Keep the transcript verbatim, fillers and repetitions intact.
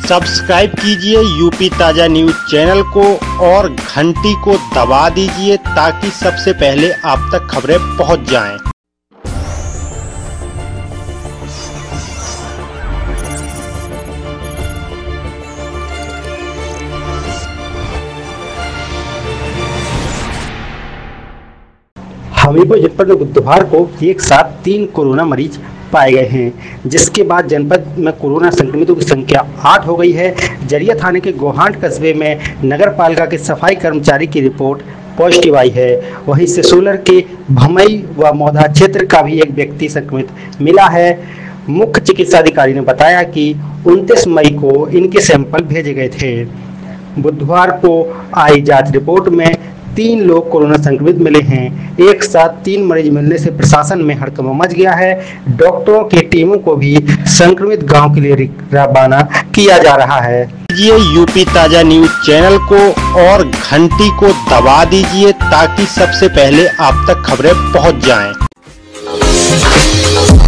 Subscribe कीजिए UP ताजा news channel को और घंटी को दबा दीजिए ताकि सबसे पहले आप तक खबरें पहुंच जाएं। हमीरपुर जनपद में बुधवार को एक साथ तीन कोरोना मरीज पाए गए हैं, जिसके बाद जनपद में कोरोना संक्रमितों की संख्या आठ हो गई है। जरिया थाने के गोहांट कस्बे में नगर पालिका के सफाई कर्मचारी की रिपोर्ट पॉजिटिव आई है। वहीं सिसोलर के भमई व मौधा क्षेत्र का भी एक व्यक्ति संक्रमित मिला है। मुख्य चिकित्सा अधिकारी ने बताया कि उनतीस मई को इनके सैंपल भेजे गए थे। बुधवार को आई जांच रिपोर्ट में तीन लोग कोरोना संक्रमित मिले हैं। एक साथ तीन मरीज मिलने से प्रशासन में हड़कंप मच गया है। डॉक्टरों की टीमों को भी संक्रमित गांव के लिए रवाना किया जा रहा है। ये यूपी ताजा न्यूज चैनल को और घंटी को दबा दीजिए ताकि सबसे पहले आप तक खबरें पहुंच जाएं।